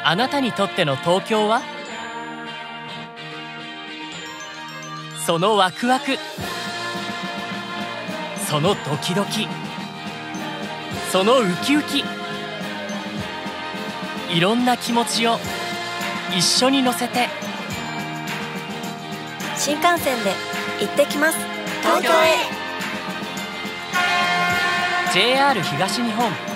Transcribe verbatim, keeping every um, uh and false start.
あなたにとっての東京は？そのワクワク、そのドキドキ、そのウキウキ、いろんな気持ちを一緒に乗せて新幹線で行ってきます、東京へ。 ジェイアール 東日本